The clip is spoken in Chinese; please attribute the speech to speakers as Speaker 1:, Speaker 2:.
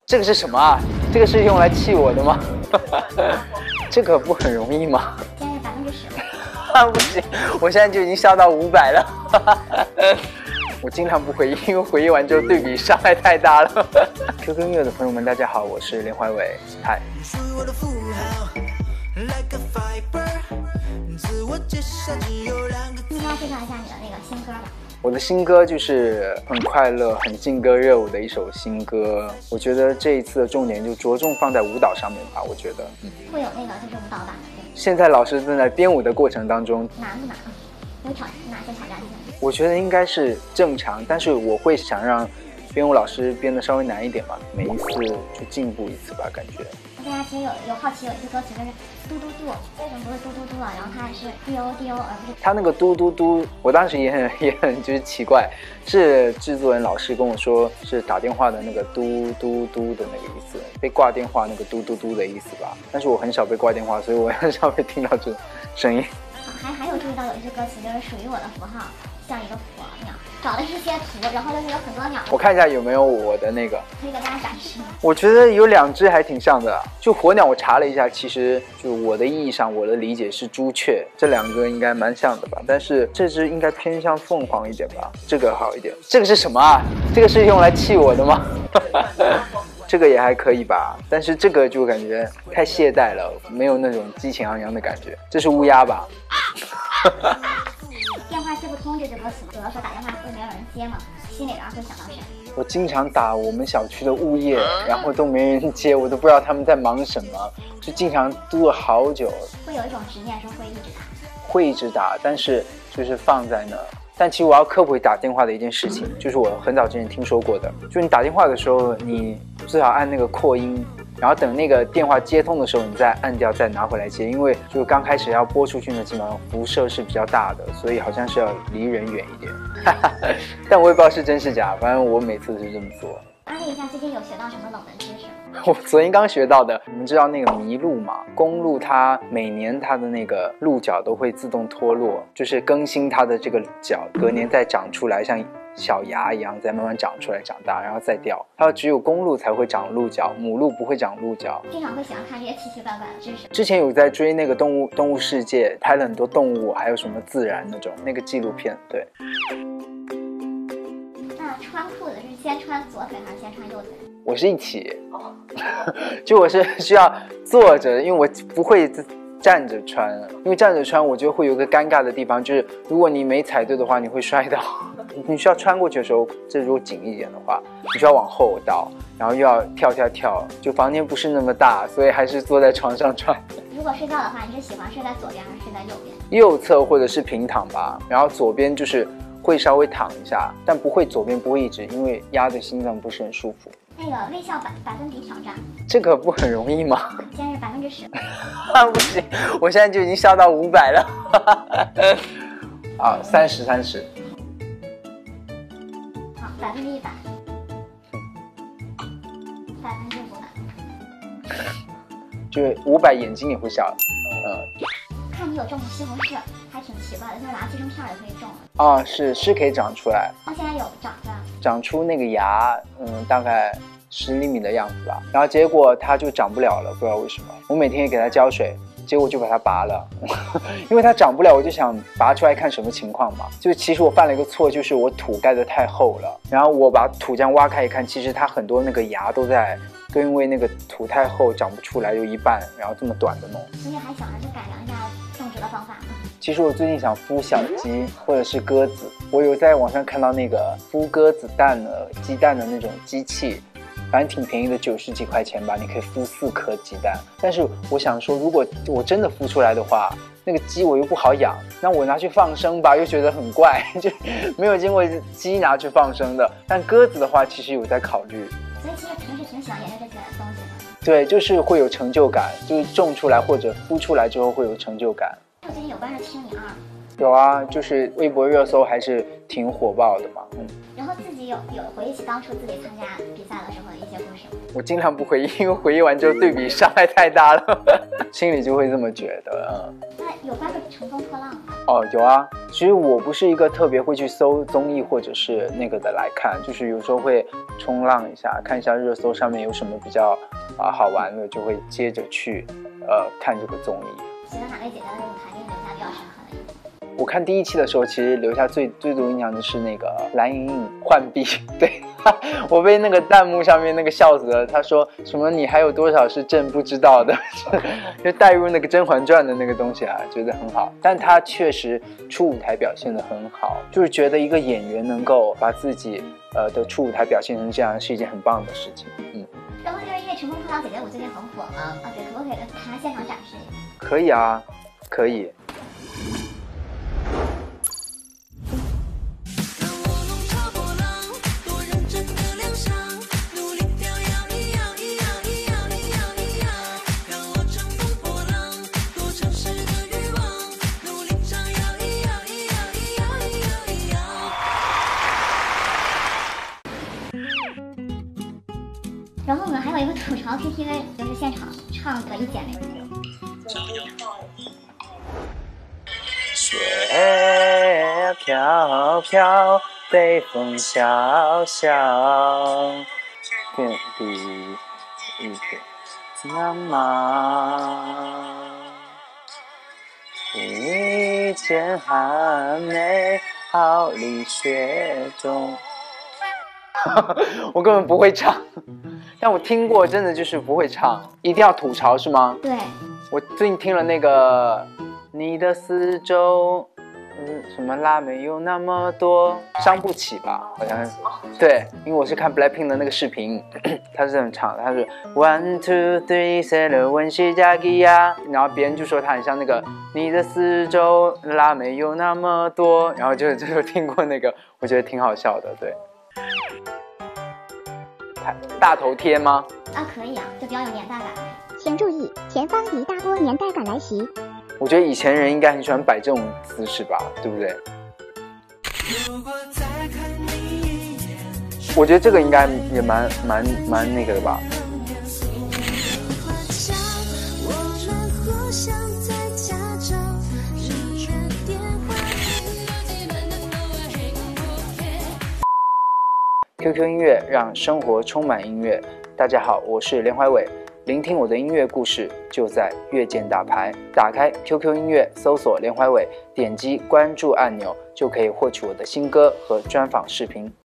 Speaker 1: 这个是什么啊？这个是用来气我的吗？这个不很容易吗？
Speaker 2: 今日10%。
Speaker 1: 不行，我现在就已经笑到500了。我经常不回应，因为回应完之后对比伤害太大了。QQ 音乐的朋友们，大家好，我是连怀伟，嗨。
Speaker 2: 今天介绍一下你的那个新歌吧。
Speaker 1: 我的新歌就是很快乐、很劲歌热舞的一首新歌。我觉得这一次的重点就着重放在舞蹈上面吧。我觉得，
Speaker 2: 会有那个就是舞蹈版的。
Speaker 1: 现在老师正在编舞的过程当中。
Speaker 2: 难不难？有哪些挑战性？
Speaker 1: 我觉得应该是正常，但是我会想让编舞老师编得稍微难一点嘛，每一次就进步一次吧，感觉。
Speaker 2: 大家其实有好奇有一句歌词就是嘟嘟嘟，为什么不是嘟嘟嘟啊？然后它是 do， 而不是。
Speaker 1: 他那个嘟嘟嘟，我当时也很就是奇怪，是制作人老师跟我说是打电话的那个嘟嘟嘟的那个意思，被挂电话那个嘟嘟嘟的意思吧。但是我很少被挂电话，所以我很少会听到这种声音。
Speaker 2: 还有注意到有一句歌词就是属于我的符号，像一个火鸟，找的是些图，然后就是有很多鸟。
Speaker 1: 我看一下有没有我的那个，
Speaker 2: 可以给大家展示。
Speaker 1: 我觉得有2只还挺像的，就火鸟我查了一下，其实就我的意义上，我的理解是朱雀，这2个应该蛮像的吧，但是这只应该偏向凤凰一点吧，这个好一点。这个是什么啊？这个是用来气我的吗？这个也还可以吧，但是这个就感觉太懈怠了，没有那种激情昂扬的感觉。这是乌鸦吧？
Speaker 2: 电话接不通这句歌词，有的时候打电话会没有人接嘛，心里边会想到谁？
Speaker 1: 我经常打我们小区的物业，然后都没人接，我都不知道他们在忙什么，就经常嘟了好久。
Speaker 2: 会有一种执念，说会一直打。
Speaker 1: 会一直打，但是就是放在那。但其实我要科普打电话的一件事情，就是我很早之前听说过的，就是你打电话的时候，你最好按那个扩音，然后等那个电话接通的时候，你再按掉，再拿回来接，因为就是刚开始要拨出去呢，基本上辐射是比较大的，所以好像是要离人远一点。但我也不知道是真是假，反正我每次是这么做。
Speaker 2: 安利一下，最近有学到什么冷门知识？
Speaker 1: 我昨天刚学到的，你们知道那个麋鹿吗？公鹿它每年它的那个鹿角都会自动脱落，就是更新它的这个角，隔年再长出来，像小芽一样再慢慢长出来长大，然后再掉。它只有公鹿才会长鹿角，母鹿不会长鹿角。
Speaker 2: 经常会喜欢看这些奇奇怪怪的知识。
Speaker 1: 之前有在追那个动物世界，拍了很多动物，还有什么自然那种那个纪录片。对。
Speaker 2: 那穿裤子是先穿左腿还是先穿右腿？
Speaker 1: 我是一起，就我是需要坐着，因为我不会站着穿，因为站着穿我觉得会有一个尴尬的地方，就是如果你没踩对的话，你会摔倒。你需要穿过去的时候，这如果紧一点的话，你需要往后倒，然后又要跳，就房间不是那么大，所以还是坐在床上穿。
Speaker 2: 如果睡觉的话，你是喜欢睡在左边还是睡在右边？
Speaker 1: 右侧或者是平躺吧，然后左边就是会稍微躺一下，但不会左边不会一直，因为压着心脏不是很舒服。
Speaker 2: 那个微笑百分比挑战，
Speaker 1: 这个不很容易吗？
Speaker 2: 今日10%。
Speaker 1: 不行，我现在就已经笑到500了。啊，30。
Speaker 2: 好，100%。500%。
Speaker 1: 就是500眼睛也会笑。
Speaker 2: 看你有种西红柿，还挺奇怪的，就是拿寄生片也可以种。
Speaker 1: 啊，是可以长出来。
Speaker 2: 它现在有长
Speaker 1: 出那个芽，大概10厘米的样子吧。然后结果它就长不了了，不知道为什么。我每天也给它浇水，结果就把它拔了，因为它长不了，我就想拔出来看什么情况嘛。就其实我犯了一个错，就是我土盖得太厚了，然后我把土浆挖开一看，其实它很多那个芽都因为那个土太厚长不出来，就一半，然后这么短的弄。
Speaker 2: 所以还想着去改良一下种植的方法呢。
Speaker 1: 其实我最近想孵小鸡或者是鸽子，我有在网上看到那个孵鸽子蛋的鸡蛋的那种机器，反正挺便宜的，90几块钱吧，你可以孵4颗鸡蛋。但是我想说，如果我真的孵出来的话，那个鸡我又不好养，那我拿去放生吧，又觉得很怪，就没有经过鸡拿去放生的。但鸽子的话，其实有在考虑。
Speaker 2: 所以其实平时挺喜欢研究这些东西的。
Speaker 1: 对，就是会有成就感，就是种出来或者孵出来之后会有成就感。
Speaker 2: 我最近有关注青你2。
Speaker 1: 有啊，就是微博热搜还是挺火爆的嘛。
Speaker 2: 然后自己有回忆起当初自己参加比赛的时候的一些故事吗？
Speaker 1: 我经常不回忆，因为回忆完之后对比伤害太大了，心里就会这么觉得。
Speaker 2: 那有关注《乘风破浪》吗？
Speaker 1: 哦，有啊。其实我不是一个特别会去搜综艺或者是那个的来看，就是有时候会冲浪一下，看一下热搜上面有什么比较好玩的，就会接着去看这个综艺。
Speaker 2: 觉得哪位姐姐的舞台给你留下比较深刻的印象？
Speaker 1: 我看第1期的时候，其实留下最多印象的是那个蓝盈莹浣碧，对我被那个弹幕上面那个笑死了。他说什么你还有多少是朕不知道的，就带入那个《甄嬛传》的那个东西啊，觉得很好。但他确实初舞台表现得很好，就是觉得一个演员能够把自己的初舞台表现成这样，是一件很棒的事情。
Speaker 2: 然后就是因为《乘风破浪》姐姐舞最近很火嘛，对，可不可以给大家现场展示一下？
Speaker 1: 可以啊，可以。
Speaker 2: 然后我们还有一个吐槽 KTV， 就是现场唱可以剪那个。
Speaker 1: 雪飘飘，北风萧萧，遍地一片苍茫。一见寒梅，好丽雪中。我根本不会唱，但我听过，真的就是不会唱。一定要吐槽是吗？
Speaker 2: 对，
Speaker 1: 我最近听了那个你的四周，什么辣妹有那么多，伤不起吧，好像是。对，因为我是看 BLACKPINK 的那个视频，他是这么唱的，他是 One two three seven 温西加吉呀，然后别人就说他很像那个你的四周辣妹有那么多，然后就听过那个，我觉得挺好笑的，对。大头贴吗？
Speaker 2: 可以啊，就比较有年代感。
Speaker 3: 请注意，前方一大波年代感来袭。
Speaker 1: 我觉得以前人应该很喜欢摆这种姿势吧，对不对？我觉得这个应该也蛮那个的吧。QQ 音乐让生活充满音乐。大家好，我是连怀伟，聆听我的音乐故事就在乐见大牌。打开 QQ 音乐，搜索连怀伟，点击关注按钮就可以获取我的新歌和专访视频。